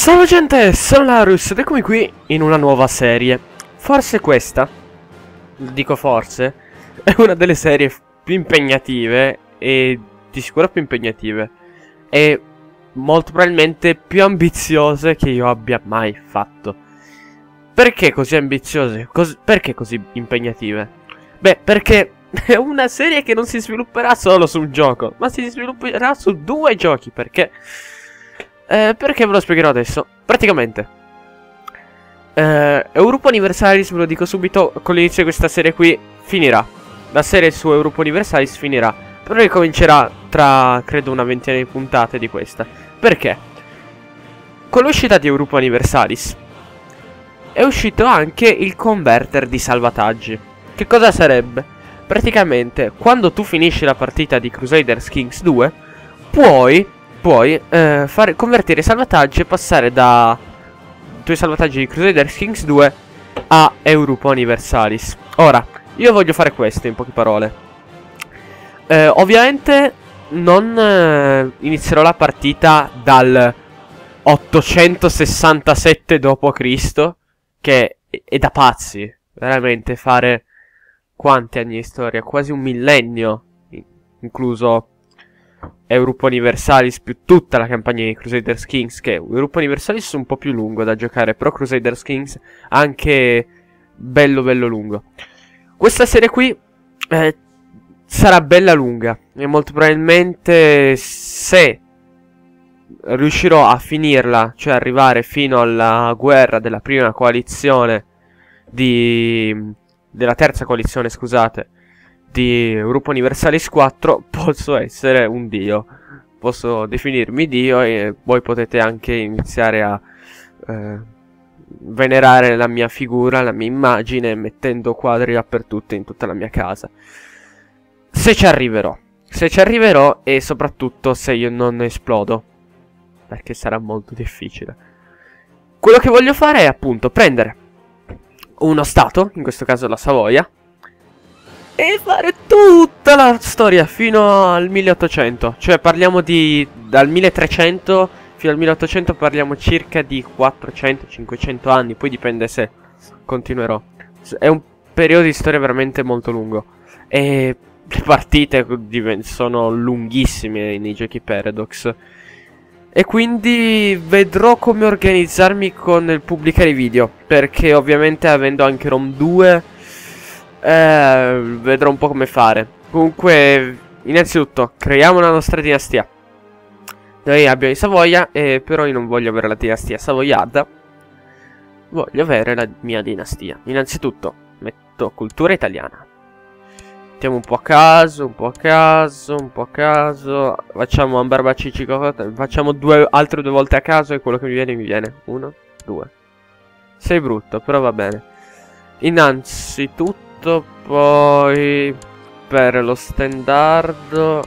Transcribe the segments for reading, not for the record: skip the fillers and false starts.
Ciao gente, sono Larus ed eccomi qui in una nuova serie. Forse questa, dico forse, è una delle serie più impegnative e di sicuro più impegnative e molto probabilmente più ambiziose che io abbia mai fatto. Perché così ambiziose? Perché così impegnative? Beh, perché è una serie che non si svilupperà solo su un gioco, ma si svilupperà su due giochi, perché ve lo spiegherò adesso. Praticamente Europa Universalis, ve lo dico subito, con l'inizio di questa serie qui finirà. La serie su Europa Universalis finirà, però ricomincerà tra, credo, una ventina di puntate di questa. Perché? Con l'uscita di Europa Universalis è uscito anche il converter di salvataggi. Che cosa sarebbe? Praticamente, quando tu finisci la partita di Crusaders Kings 2, puoi convertire i salvataggi e passare da tuoi salvataggi di Crusaders Kings 2 a Europa Universalis. Ora, io voglio fare questo in poche parole. Ovviamente non inizierò la partita dal 867 d.C., che è da pazzi, veramente, fare quanti anni di storia? Quasi un millennio, incluso Europa Universalis più tutta la campagna di Crusaders Kings, che Europa Universalis è un po' più lungo da giocare, però Crusaders Kings anche bello lungo. Questa serie qui sarà bella lunga e molto probabilmente, se riuscirò a finirla, cioè arrivare fino alla guerra della prima coalizione della terza coalizione, scusate, di Europa Universalis 4, posso essere un dio. Posso definirmi dio e voi potete anche iniziare a venerare la mia figura, la mia immagine, mettendo quadri dappertutto in tutta la mia casa. Se ci arriverò. Se ci arriverò e soprattutto se io non esplodo, perché sarà molto difficile. Quello che voglio fare è appunto prendere uno stato, in questo caso la Savoia, e fare tutta la storia fino al 1800. Cioè parliamo dal 1300 fino al 1800, parliamo circa di 400-500 anni. Poi dipende se continuerò. È un periodo di storia veramente molto lungo e le partite sono lunghissime nei giochi Paradox. E quindi vedrò come organizzarmi con il pubblicare i video, perché ovviamente avendo anche Rom 2 vedrò un po' come fare. Comunque, innanzitutto, creiamo la nostra dinastia. Noi abbiamo i Savoia, però io non voglio avere la dinastia savoiarda. Voglio avere la mia dinastia. Innanzitutto, metto cultura italiana. Mettiamo un po' a caso, un po' a caso, un po' a caso. Facciamo un barbaciccico. Facciamo altre due volte a caso e quello che mi viene. 1, 2. Sei brutto, però va bene. Innanzitutto, poi per lo standard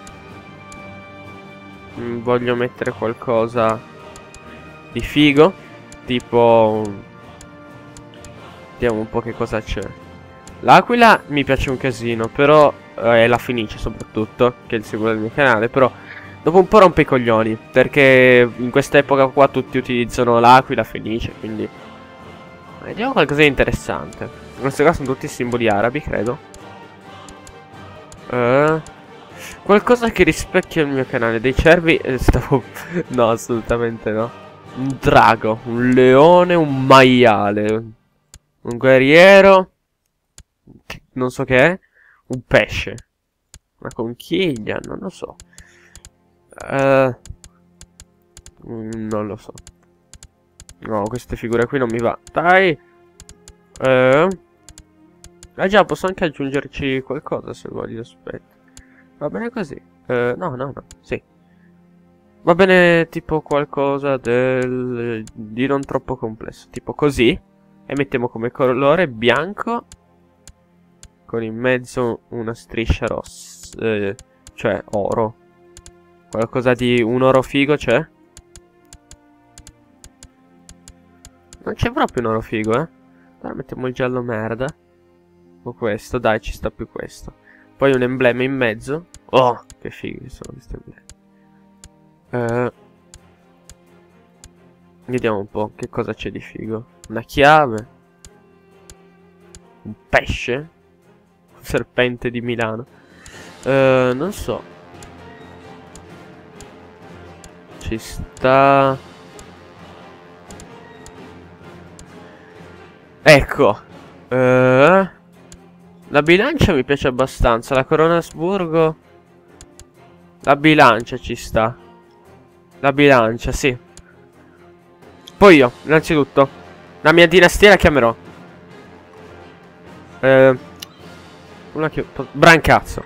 voglio mettere qualcosa di figo. Tipo, vediamo un po' che cosa c'è. L'Aquila mi piace un casino, però è la Fenice soprattutto, che è il simbolo del mio canale. Però dopo un po' rompe i coglioni, perché in questa epoca qua tutti utilizzano l'Aquila, Fenice, quindi vediamo qualcosa di interessante. In questo caso sono tutti simboli arabi, credo. Qualcosa che rispecchia il mio canale. Dei cervi, no, assolutamente no. Un drago, un leone, un maiale, un guerriero, non so che è, un pesce, una conchiglia, non lo so. Non lo so. No, queste figure qui non mi va. Dai. Ah già, posso anche aggiungerci qualcosa se voglio, aspetta. Va bene così. No, sì. Va bene tipo qualcosa di non troppo complesso. Tipo così. E mettiamo come colore bianco, con in mezzo una striscia rossa, cioè oro. Qualcosa di un oro figo c'è? Non c'è proprio un oro figo, eh. Allora mettiamo il giallo merda. O questo, dai, ci sta più questo. Poi un emblema in mezzo. Oh, che fighi sono questi emblemi. Vediamo un po' che cosa c'è di figo. Una chiave. Un pesce. Un serpente di Milano. Non so. Ci sta. Ecco. La bilancia mi piace abbastanza. La Corona Asburgo. La bilancia ci sta. La bilancia, sì. Poi io, innanzitutto, la mia dinastia la chiamerò Brancazzo.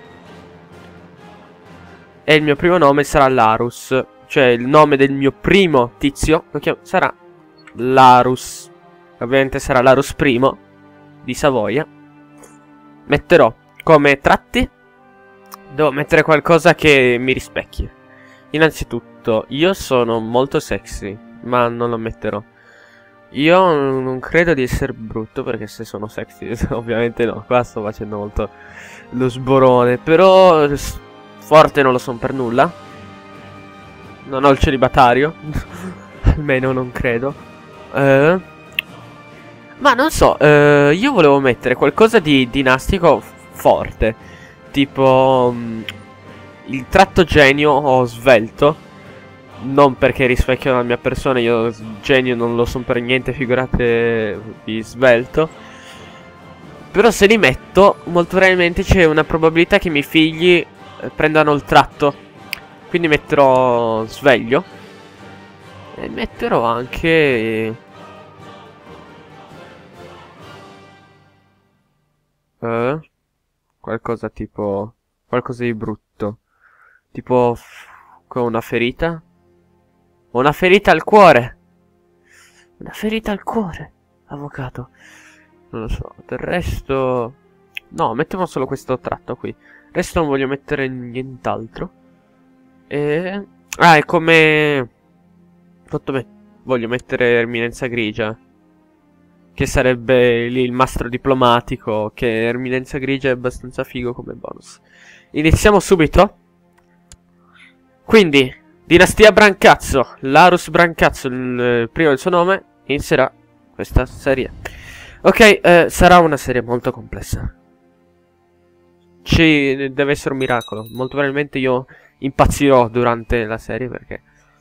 E il mio primo nome sarà Larus. Cioè il nome del mio primo tizio sarà Larus. Ovviamente sarà Larus I di Savoia. Metterò come tratti. Devo mettere qualcosa che mi rispecchi. Innanzitutto, io sono molto sexy, ma non lo metterò. Io non credo di essere brutto, perché se sono sexy, ovviamente no. Qua sto facendo molto lo sborone. Però forte non lo sono per nulla. Non ho il celibatario. Almeno non credo. Ma non so, io volevo mettere qualcosa di dinastico forte. Tipo il tratto genio o svelto. Non perché rispecchiano la mia persona, io genio non lo sono per niente, figurate di svelto. Però se li metto, molto probabilmente c'è una probabilità che i miei figli prendano il tratto. Quindi metterò sveglio. E metterò anche qualcosa tipo qualcosa di brutto. Tipo con una ferita. Una ferita al cuore. Una ferita al cuore, avvocato. Non lo so. Del resto no, mettiamo solo questo tratto qui. Il resto non voglio mettere nient'altro. E è come voglio mettere Eminenza Grigia, che sarebbe lì il mastro diplomatico. Che Eminenza Grigia è abbastanza figo come bonus. Iniziamo subito. Quindi dinastia Brancazzo, Larus Brancazzo, il primo del suo nome, inizierà questa serie. Ok, sarà una serie molto complessa. Deve essere un miracolo. Molto probabilmente io impazzirò durante la serie perché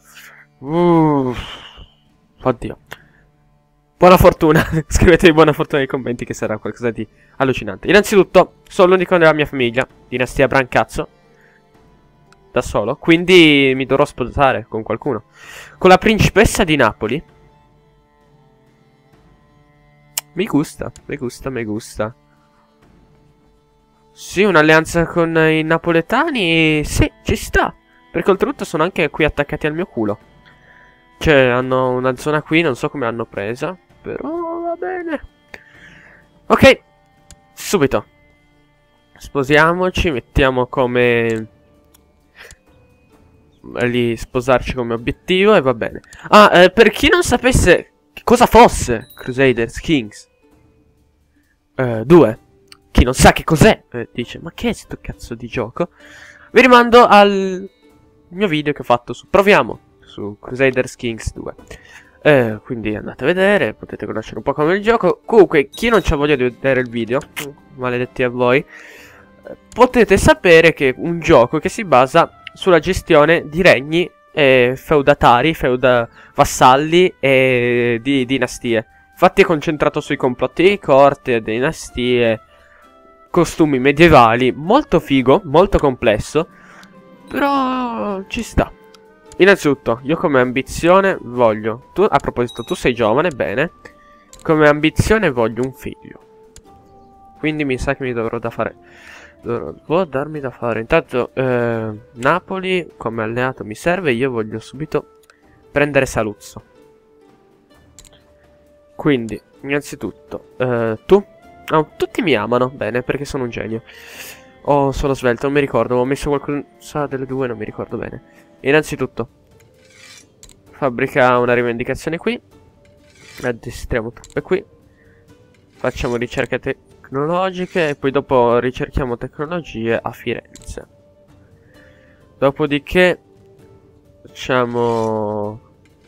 oddio. Buona fortuna. Scrivetevi buona fortuna nei commenti, che sarà qualcosa di allucinante. Innanzitutto, sono l'unico della mia famiglia, dinastia Brancazzo, da solo, quindi mi dovrò sposare con qualcuno. Con la principessa di Napoli. Mi gusta, mi gusta, mi gusta. Sì, un'alleanza con i napoletani. Sì, ci sta. Perché oltretutto sono anche qui attaccati al mio culo. Cioè, hanno una zona qui, non so come l'hanno presa. Però va bene. Ok, subito. Sposiamoci, mettiamo come lì sposarci come obiettivo e va bene. Per chi non sapesse cosa fosse Crusaders Kings 2, chi non sa che cos'è, dice ma che è sto cazzo di gioco, vi rimando al mio video che ho fatto Proviamo su Crusaders Kings 2. Quindi andate a vedere, potete conoscere un po' come il gioco. Comunque, chi non c'ha voglia di vedere il video, maledetti a voi, potete sapere che è un gioco che si basa sulla gestione di regni feudatari, vassalli e di dinastie. Infatti è concentrato sui complotti di corte, dinastie, costumi medievali. Molto figo, molto complesso, però ci sta. Innanzitutto, io come ambizione voglio... a proposito, tu sei giovane, bene. Come ambizione voglio un figlio. Quindi mi sa che mi dovrò può darmi da fare. Intanto Napoli come alleato mi serve. Io voglio subito prendere Saluzzo. Quindi innanzitutto tu tutti mi amano, bene, perché sono un genio. Ho solo svelto, non mi ricordo. Ho messo qualcosa delle due, non mi ricordo bene. Innanzitutto fabbrica una rivendicazione qui. Addestriamo truppe qui. Facciamo ricerche tecnologiche e poi dopo ricerchiamo tecnologie a Firenze. Dopodiché facciamo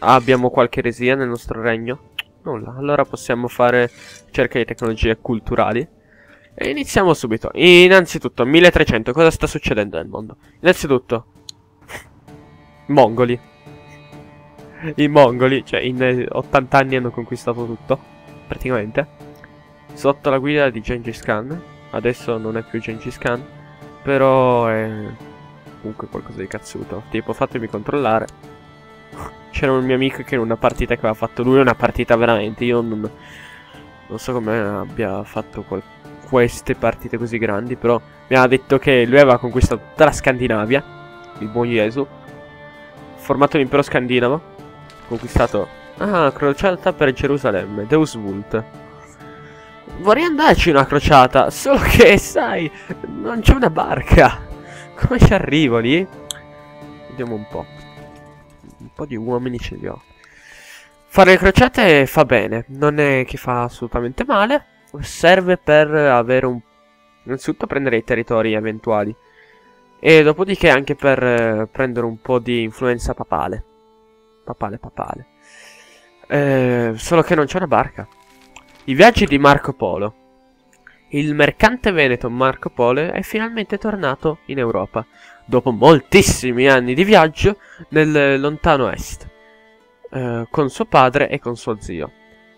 Abbiamo qualche eresia nel nostro regno? Nulla. Allora possiamo fare ricerca di tecnologie culturali. E iniziamo subito. Innanzitutto, 1300. Cosa sta succedendo nel mondo? Innanzitutto, mongoli. I mongoli, cioè in 80 anni hanno conquistato tutto, praticamente. Sotto la guida di Gengis Khan. Adesso non è più Gengis Khan, però è comunque qualcosa di cazzuto. Tipo, fatemi controllare. C'era un mio amico che in una partita che aveva fatto lui, una partita veramente, io non so come abbia fatto queste partite così grandi, però mi ha detto che lui aveva conquistato tutta la Scandinavia, il buon Jesu, formato l'impero scandinavo, conquistato, crociata per Gerusalemme, Deus Vult. Vorrei andarci una crociata, solo che, sai, non c'è una barca. Come ci arrivo lì? Vediamo un po'. Un po' di uomini ce li ho. Fare le crociate fa bene, non è che fa assolutamente male. Serve per avere un... innanzitutto prendere i territori eventuali. E dopodiché anche per prendere un po' di influenza papale. Papale. Solo che non c'è una barca. I viaggi di Marco Polo. Il mercante veneto Marco Polo è finalmente tornato in Europa. Dopo moltissimi anni di viaggio nel lontano est. Con suo padre e con suo zio.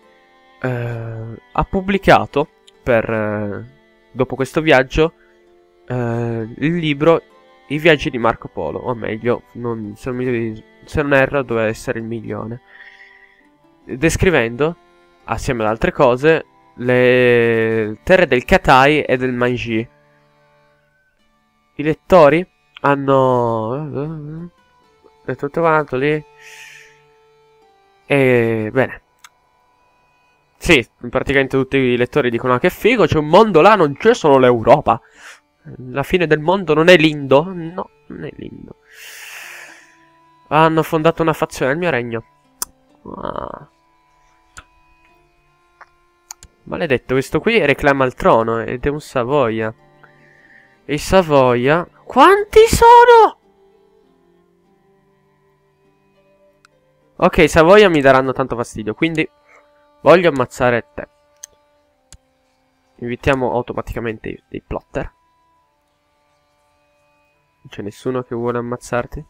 Ha pubblicato dopo questo viaggio il libro I viaggi di Marco Polo, o meglio, se non erro doveva essere il milione, descrivendo assieme ad altre cose le terre del Katai e del Manji. I lettori hanno tutto quanto lì e bene. Sì, praticamente tutti i lettori dicono che figo, c'è un mondo là, non c'è solo l'Europa. La fine del mondo non è lindo? No, non è lindo. Hanno fondato una fazione nel mio regno. Maledetto, questo qui reclama il trono ed è un Savoia. E i Savoia... Quanti sono? Ok, i Savoia mi daranno tanto fastidio, quindi... voglio ammazzare te. Invitiamo automaticamente dei plotter. Non c'è nessuno che vuole ammazzarti?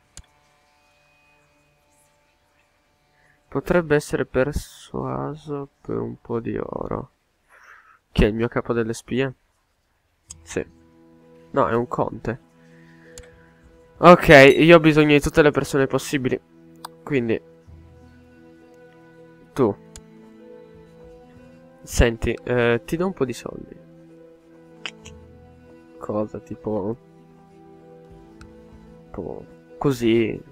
Potrebbe essere persuaso per un po' di oro. Chi è il mio capo delle spie? Sì. No, è un conte. Ok, io ho bisogno di tutte le persone possibili. Quindi tu. Senti, ti do un po' di soldi. Cosa? Tipo così.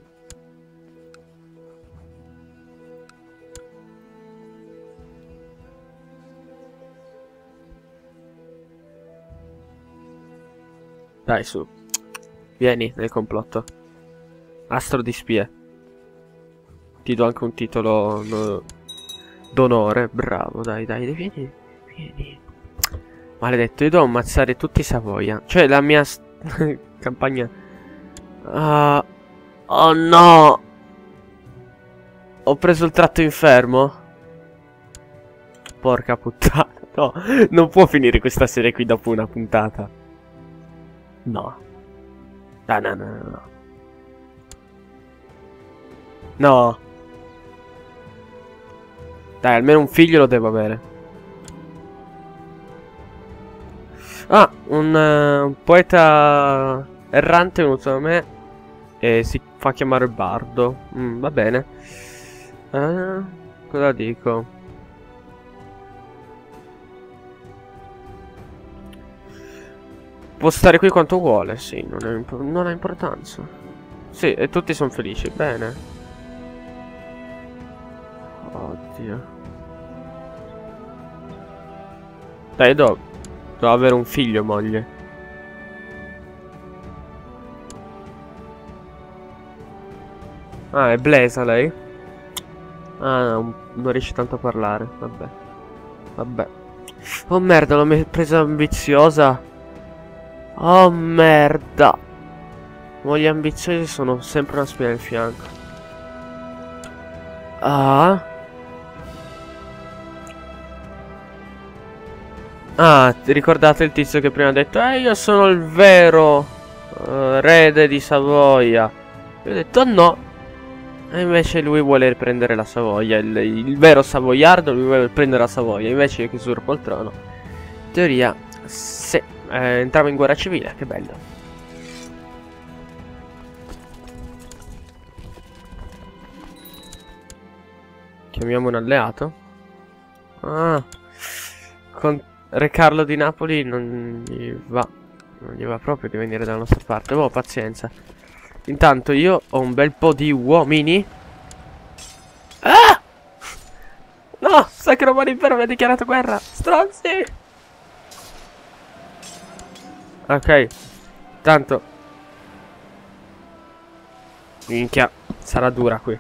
Dai, su. Vieni nel complotto. Astro di spie. Ti do anche un titolo d'onore. Bravo, dai, vieni. Maledetto, io devo ammazzare tutti i Savoia. Cioè, la mia campagna... oh no! Ho preso il tratto infermo. Porca puttana. No, non può finire questa serie qui dopo una puntata. No. No. No. Dai, almeno un figlio lo devo avere. Ah, un poeta errante è venuto da me e si fa chiamare Bardo. Va bene. Cosa dico? Può stare qui quanto vuole, sì, non ha importanza. Sì, e tutti sono felici, bene. Oddio. Dai, devo avere un figlio, moglie. Ah, è Blesa lei? Ah, non riesce tanto a parlare, vabbè. Oh merda, l'ho presa ambiziosa. Oh merda. Ma gli ambiziosi sono sempre una spina nel fianco. Ah. Ah, ricordate il tizio che prima ha detto io sono il vero erede di Savoia. Io ho detto no. E invece lui vuole prendere la Savoia. Il vero savoiardo, lui vuole prendere la Savoia. Invece io che usurpo il trono. In teoria, se entriamo in guerra civile, che bello. Chiamiamo un alleato. Ah, con Re Carlo di Napoli non gli va. Non gli va proprio di venire dalla nostra parte. Oh, pazienza. Intanto io ho un bel po' di uomini. Ah! No! Sacro Romano Impero mi ha dichiarato guerra! Stronzi! Ok. Tanto. Minchia. Sarà dura qui.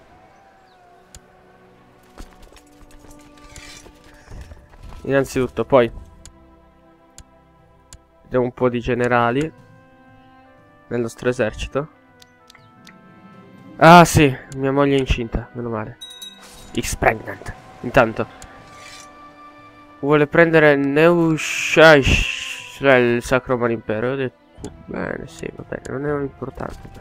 Innanzitutto, poi vediamo un po' di generali nel nostro esercito. Ah sì, mia moglie è incinta, meno male. X pregnant. Intanto vuole prendere Neuschleisch, il Sacro Romano Impero. Ho detto bene, sì, va bene, non è importante.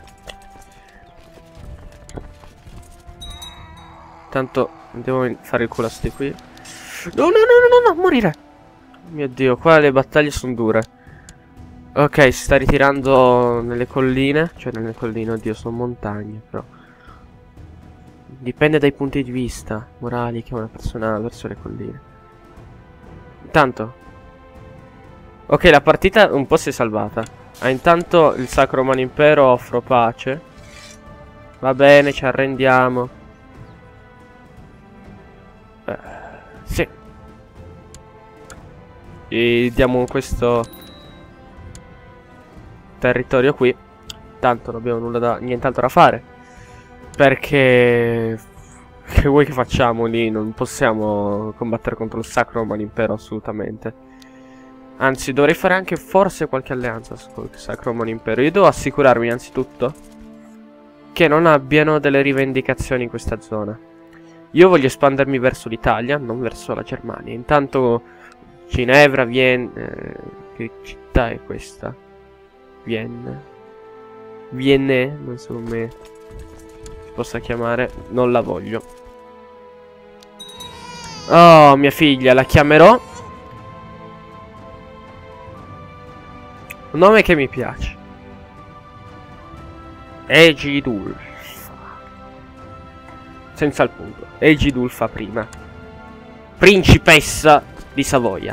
Tanto devo fare il culo a sti qui. No, no, no, no, no, no, morire. Mio Dio, qua le battaglie sono dure. Ok, si sta ritirando nelle colline. Cioè nelle colline, oddio, sono montagne, però dipende dai punti di vista morali che una persona ha verso le colline. Intanto ok, la partita un po' si è salvata. Ah, intanto il Sacro Romano Impero offro pace. Va bene, ci arrendiamo. Sì. E diamo questo territorio qui. Tanto non abbiamo nient'altro da fare. Perché che vuoi che facciamo lì? Non possiamo combattere contro il Sacro Romano Impero assolutamente. Anzi, dovrei fare anche forse qualche alleanza con il Sacro Romano Impero. Io devo assicurarmi innanzitutto che non abbiano delle rivendicazioni in questa zona. Io voglio espandermi verso l'Italia, non verso la Germania. Intanto Ginevra, Vienna... che città è questa? Vienna? Vienne? Non so come si possa chiamare. Non la voglio. Oh, mia figlia, la chiamerò. Un nome che mi piace. Egidulfa. Senza il punto. Egidulfa prima. Principessa di Savoia.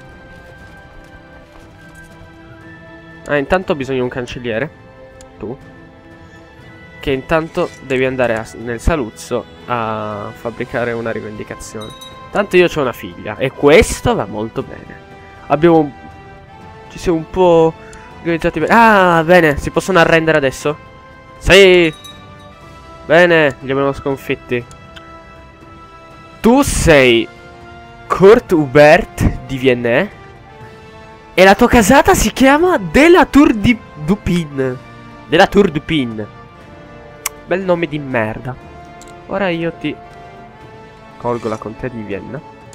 Ah, intanto ho bisogno di un cancelliere. Tu. Che intanto devi andare nel Saluzzo a fabbricare una rivendicazione. Tanto io ho una figlia. E questo va molto bene. Abbiamo... ci siamo un po' organizzati bene. Ah, bene. Si possono arrendere adesso? Sì. Bene, li abbiamo sconfitti. Tu sei Kurt Hubert di Vienna. E la tua casata si chiama Della Tour di Dupin. Della Tour Dupin. Bel nome di merda. Ora io ti colgo la contea di Vienna.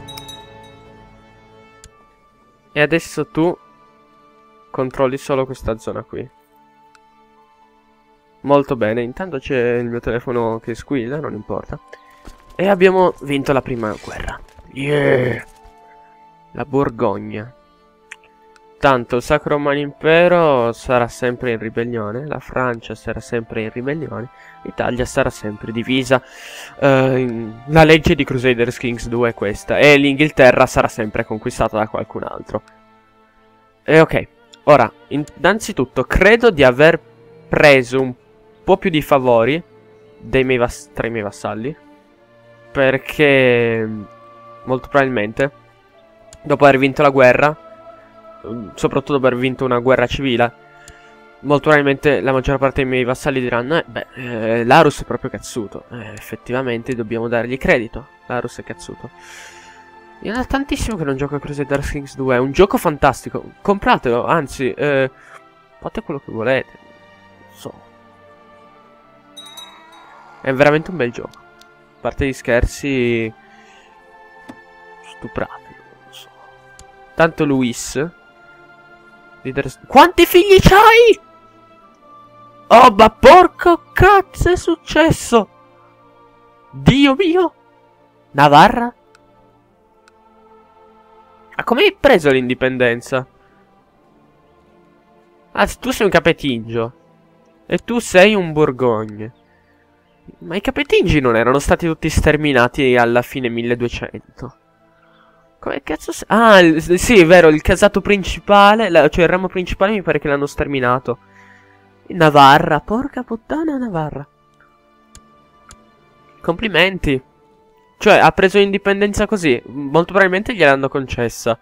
E adesso tu controlli solo questa zona qui. Molto bene. Intanto c'è il mio telefono che squilla, non importa. E abbiamo vinto la prima guerra. Yeah. La Borgogna. Tanto il Sacro Romano Impero sarà sempre in ribellione. La Francia sarà sempre in ribellione. L'Italia sarà sempre divisa. La legge di Crusaders Kings 2 è questa. E l'Inghilterra sarà sempre conquistata da qualcun altro. E ok. Ora, innanzitutto credo di aver preso un po' più di favori tra i miei vassalli. Perché molto probabilmente dopo aver vinto la guerra, soprattutto dopo aver vinto una guerra civile, molto probabilmente la maggior parte dei miei vassalli diranno Larus è proprio cazzuto. Effettivamente dobbiamo dargli credito. Larus è cazzuto. Io da tantissimo che non gioco a Crusader Kings 2. È un gioco fantastico. Compratelo, anzi fate quello che volete. So. È veramente un bel gioco. parte gli scherzi, stuprate, non so. Tanto Luis. Quanti figli c'hai? Oh, ma porco cazzo è successo? Dio mio! Navarra? Ma come hai preso l'indipendenza? Ah, tu sei un capetingio. E tu sei un Borgogne. Ma i capetingi non erano stati tutti sterminati alla fine 1200? Come cazzo sei? Ah, sì, è vero, il casato principale, cioè il ramo principale mi pare che l'hanno sterminato. Navarra, porca puttana Navarra. Complimenti. Cioè, ha preso indipendenza così. Molto probabilmente gliel'hanno concessa.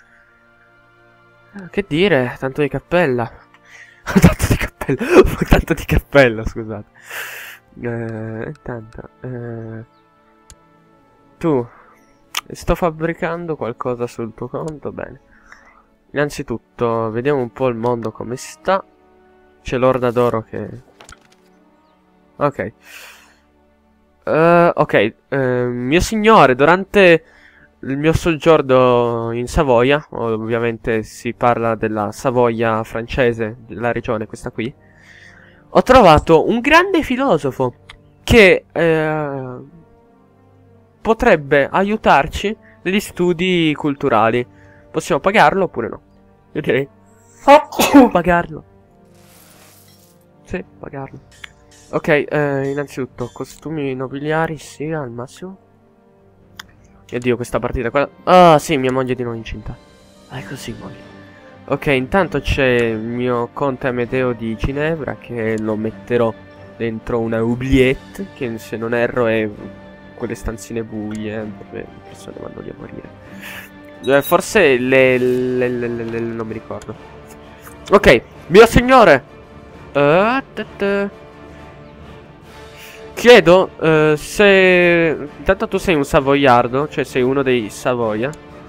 Che dire, tanto di cappella. Tanto di cappella. Tanto di cappella, scusate. Intanto, tu, sto fabbricando qualcosa sul tuo conto, bene. Innanzitutto, vediamo un po' il mondo come sta. C'è l'orda d'oro che... Ok. Ok, mio signore, durante il mio soggiorno in Savoia, ovviamente si parla della Savoia francese, della regione questa qui, ho trovato un grande filosofo che potrebbe aiutarci negli studi culturali. Possiamo pagarlo oppure no? Io direi pagarlo. Sì, pagarlo. Ok, innanzitutto costumi nobiliari, sì, al massimo. Oddio, questa partita qua. Ah, sì, mia moglie di nuovo incinta. Ah, è così, moglie. Ok, intanto c'è il mio conte Amedeo di Ginevra, che lo metterò dentro una oubliette, che se non erro è quelle stanzine buie dove le persone vanno lì a morire. Forse non mi ricordo. Ok, mio signore. Chiedo se... Intanto tu sei un savoiardo, cioè sei uno dei Savoia.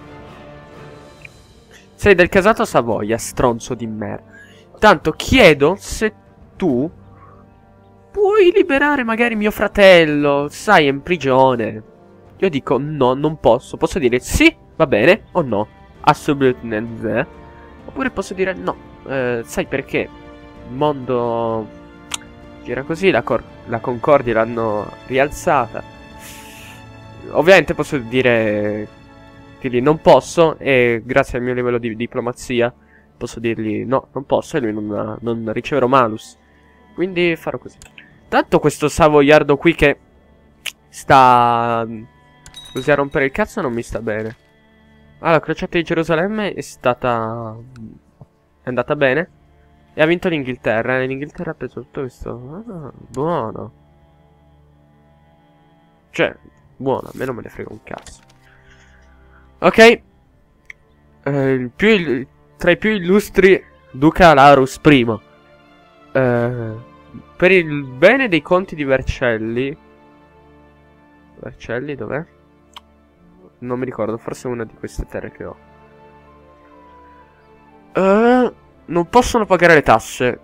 Sei del casato Savoia, stronzo di merda. Tanto chiedo se tu puoi liberare magari mio fratello, sai, è in prigione. Io dico no, non posso. Posso dire sì, va bene, o no. Assolutamente. Oppure posso dire no. Sai perché? Il mondo gira così, la concordia l'hanno rialzata. Ovviamente posso dirgli non posso, e grazie al mio livello di diplomazia posso dirgli no, non posso, e lui non riceverò malus. Quindi farò così. Tanto questo savoiardo qui che sta così a rompere il cazzo non mi sta bene. Allora, la crociata di Gerusalemme è andata bene. E ha vinto l'Inghilterra. E l'Inghilterra ha preso tutto questo. Ah, buono. Cioè, buono, a me non me ne frega un cazzo. Ok. Tra i più illustri Duca Larus I. Per il bene dei conti di Vercelli. Vercelli dov'è? Non mi ricordo, forse è una di queste terre che ho. Non possono pagare le tasse.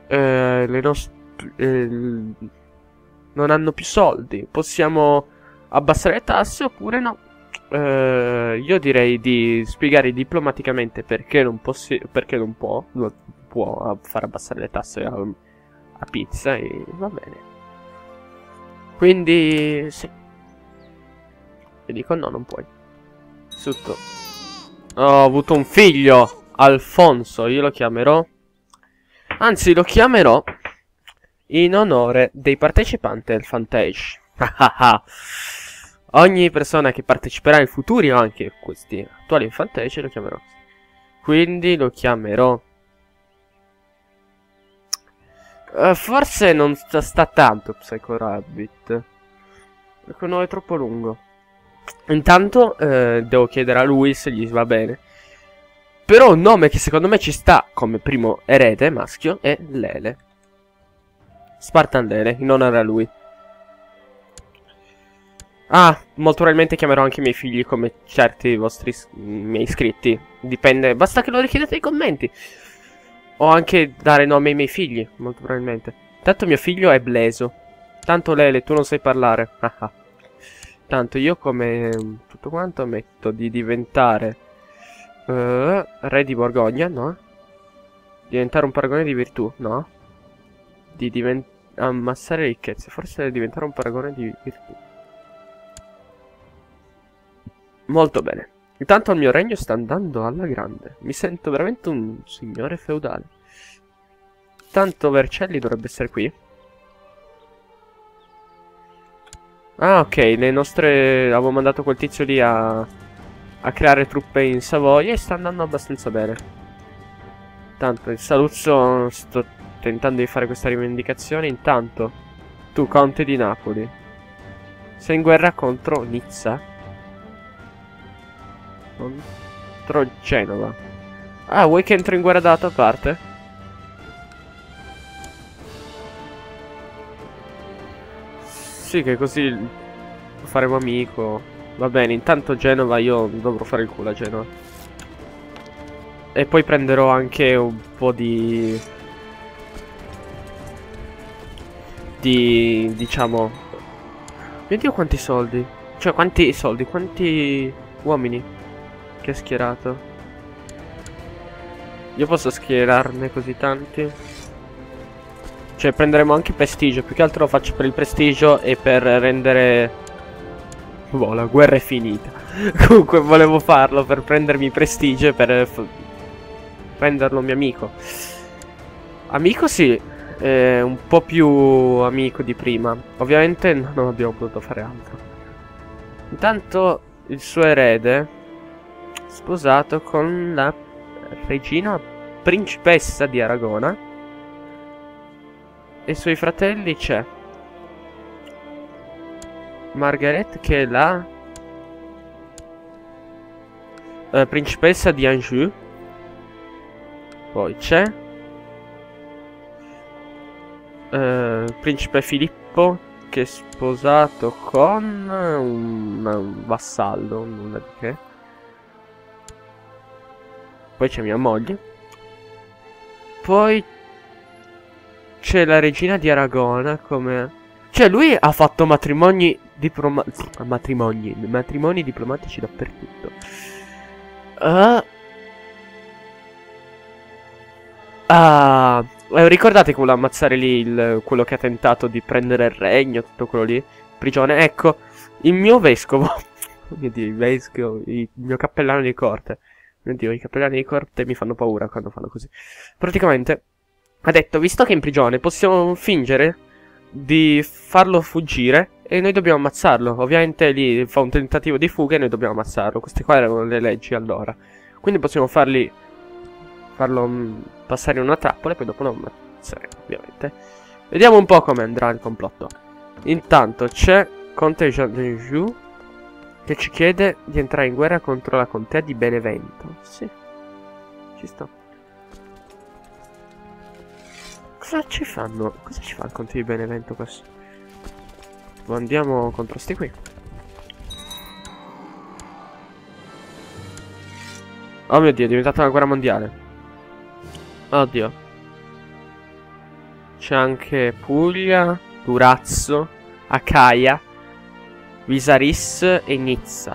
Non hanno più soldi. Possiamo abbassare le tasse oppure no. Io direi di spiegare diplomaticamente perché non può far abbassare le tasse a Pizza, e va bene. Quindi sì. E dico no, non puoi. Sotto. Ho avuto un figlio, Alfonso, io lo chiamerò. Anzi, lo chiamerò in onore dei partecipanti al Fantage. Ogni persona che parteciperà in futuri o anche questi attuali in Fantage lo chiamerò. Quindi lo chiamerò. Forse non sta tanto Psycho Rabbit, perché non è troppo lungo. Intanto devo chiedere a lui se gli va bene. Però un nome che secondo me ci sta come primo erede maschio è Lele. Spartan Lele, in onore a lui. Ah, molto probabilmente chiamerò anche i miei figli come certi vostri miei iscritti. Dipende, basta che lo richiedete nei commenti. O anche dare nome ai miei figli, molto probabilmente. Tanto mio figlio è Bleso. Tanto Lele, tu non sai parlare. Tanto io come tutto quanto metto di diventare re di Borgogna, no? Diventare un paragone di virtù, no? Di ammassare ricchezze, forse diventare un paragone di virtù. Molto bene. Intanto il mio regno sta andando alla grande. Mi sento veramente un signore feudale. Tanto Vercelli dovrebbe essere qui. Ah, ok, le nostre... Avevo mandato quel tizio lì a creare truppe in Savoia e sta andando abbastanza bene. Tanto in Saluzzo sto tentando di fare questa rivendicazione. Intanto, tu, conte di Napoli, sei in guerra contro Nizza? Contro Genova. Ah, vuoi che entro in guerra dalla tua parte? Sì, che così faremo amico. Va bene, intanto Genova io dovrò fare il culo a Genova. E poi prenderò anche un po' diciamo... Mio Dio, quanti soldi. Cioè, quanti soldi, quanti uomini che ha schierato. Io posso schierarne così tanti? Cioè, prenderemo anche prestigio. Più che altro lo faccio per il prestigio e per rendere... Boh, la guerra è finita. Comunque volevo farlo per prendermi prestigio e per renderlo mio amico. Amico sì, un po' più amico di prima. Ovviamente non abbiamo potuto fare altro. Intanto il suo erede, sposato con la regina principessa di Aragona. E i suoi fratelli c'è Margaret, che è la principessa di Anjou. Poi c'è principe Filippo, che è sposato con un vassallo, nulla di che. Poi c'è mia moglie. Poi c'è la regina di Aragona, come... Cioè lui ha fatto matrimoni diplomatici dappertutto. Ricordate che vuole ammazzare lì quello che ha tentato di prendere il regno, tutto quello lì? Prigione, ecco, il mio vescovo. Oh mio Dio, il vescovo, il mio cappellano di corte. Mio Dio, i cappellani di corte mi fanno paura quando fanno così. Praticamente ha detto, visto che è in prigione, possiamo fingere di farlo fuggire e noi dobbiamo ammazzarlo. Ovviamente lì fa un tentativo di fuga e noi dobbiamo ammazzarlo. Queste qua erano le leggi allora. Quindi possiamo farlo passare in una trappola e poi dopo lo ammazzeremo, ovviamente. Vediamo un po' come andrà il complotto. Intanto c'è Conte Jean d'Anjou che ci chiede di entrare in guerra contro la contea di Benevento. Sì, ci sto. Cosa ci fanno? Cosa ci fa il conte di Benevento questo? Andiamo contro sti qui. Oh mio Dio, è diventata una guerra mondiale. Oddio. C'è anche Puglia, Durazzo, Acaia, Visaris e Nizza.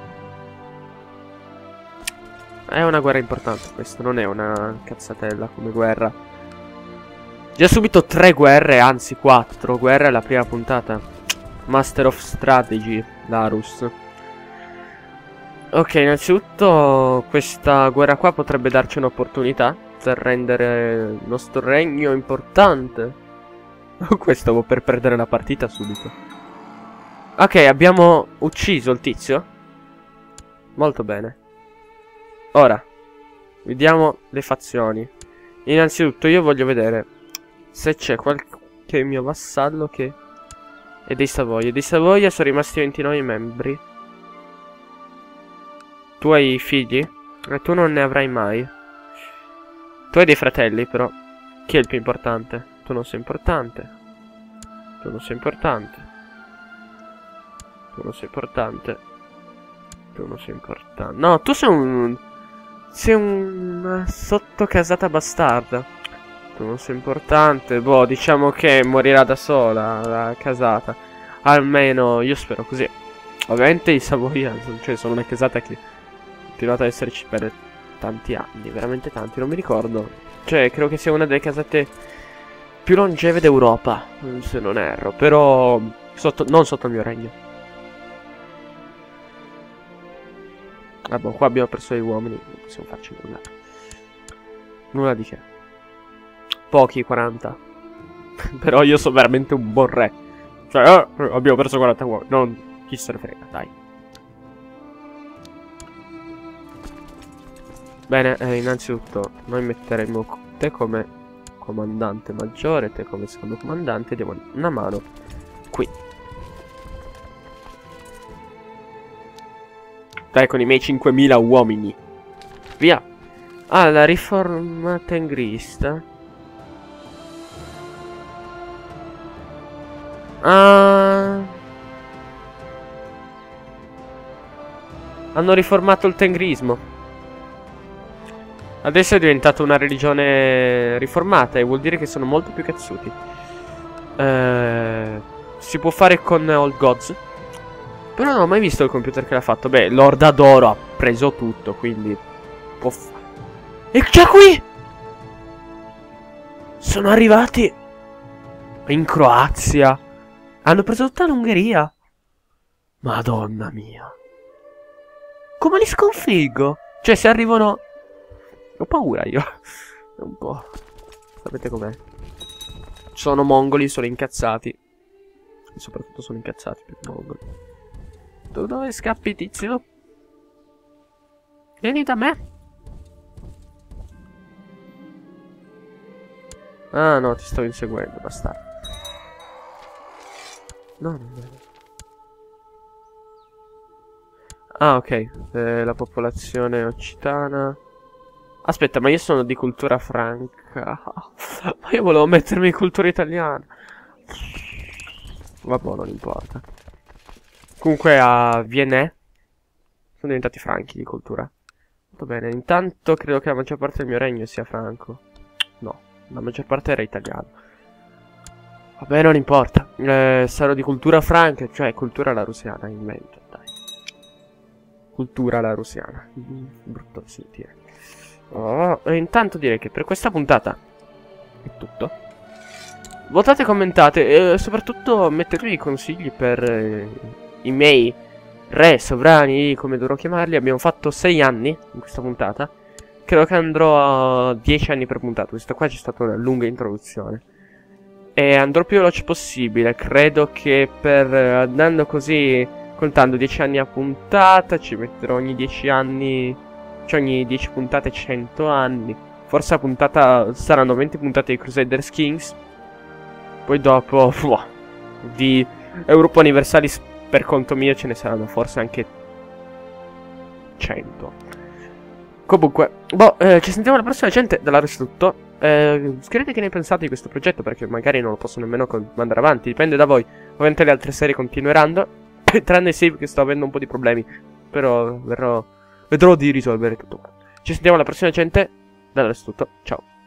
È una guerra importante questo, non è una cazzatella come guerra. Già subito 3 guerre, anzi 4 guerre alla prima puntata. Master of Strategy, Larus. Ok, innanzitutto questa guerra qua potrebbe darci un'opportunità per rendere il nostro regno importante. Questo stavo per perdere la partita subito. Ok, abbiamo ucciso il tizio. Molto bene. Ora, vediamo le fazioni. Innanzitutto io voglio vedere se c'è qualche mio vassallo che è dei Savoia. Dei Savoia sono rimasti 29 membri. Tu hai figli? E tu non ne avrai mai. Tu hai dei fratelli però. Chi è il più importante? Tu non sei importante. Tu non sei importante. Tu non sei importante. Tu non sei importante. No, tu sei un... sei una sottocasata bastarda. Tu non sei importante. Boh, diciamo che morirà da sola la casata. Almeno io spero così. Ovviamente i Savoia, cioè, sono una casata che ha continuato ad esserci per tanti anni, veramente tanti, non mi ricordo. Cioè, credo che sia una delle casate più longeve d'Europa, se non erro, però non sotto il mio regno. Vabbè, qua abbiamo perso gli uomini, non possiamo farci nulla. Nulla di che. Pochi, 40. Però io sono veramente un buon re. Cioè, abbiamo perso 40 uomini, non chi se ne frega, dai. Bene, innanzitutto noi metteremo te come comandante maggiore, te come secondo comandante, diamo una mano qui. Dai, con i miei 5000 uomini. Via. Ah, la riforma tengrista. Ah. Hanno riformato il tengrismo. Adesso è diventata una religione riformata e vuol dire che sono molto più cazzuti. Si può fare con Old Gods. Però non ho mai visto il computer che l'ha fatto. Beh, l'Orda d'Oro ha preso tutto, quindi può fare. E già qui! Sono arrivati in Croazia. Hanno preso tutta l'Ungheria. Madonna mia. Come li sconfiggo? Cioè, se arrivano... Ho paura io. Un po'. Sapete com'è? Sono mongoli, sono incazzati. E soprattutto sono incazzati per i mongoli. Tu dove scappi, tizio? Vieni da me. Ah no, ti stavo inseguendo, bastardo. No, non è. Ah, ok. La popolazione occitana. Aspetta, ma io sono di cultura franca. Ma io volevo mettermi in cultura italiana. Vabbè, non importa. Comunque a Vienna sono diventati franchi di cultura. Molto bene. Intanto credo che la maggior parte del mio regno sia franco. No, la maggior parte era italiano. Vabbè, non importa. Sarò di cultura franca, cioè cultura larusiana, invento, dai. Cultura larusiana. Brutto da sentire. Intanto direi che per questa puntata è tutto. Votate, commentate e soprattutto mettetemi consigli per i miei re sovrani, come dovrò chiamarli. Abbiamo fatto 6 anni in questa puntata. Credo che andrò a 10 anni per puntata. Questa qua c'è stata una lunga introduzione. E andrò più veloce possibile. Credo che per andando così, contando 10 anni a puntata, ci metterò ogni 10 anni... Cioè ogni 10 puntate 100 anni. Forse a puntata saranno 20 puntate di Crusaders Kings. Poi dopo di Europa Universalis per conto mio ce ne saranno forse anche 100. Comunque, ci sentiamo alla prossima, gente. Dalla resto tutto. Scrivete che ne pensate di questo progetto, perché magari non lo posso nemmeno mandare avanti. Dipende da voi. Ovviamente le altre serie continueranno. Tranne Save, che sto avendo un po' di problemi. Però vedrò di risolvere tutto. Ci sentiamo alla prossima, gente. Dalla resto tutto. Ciao.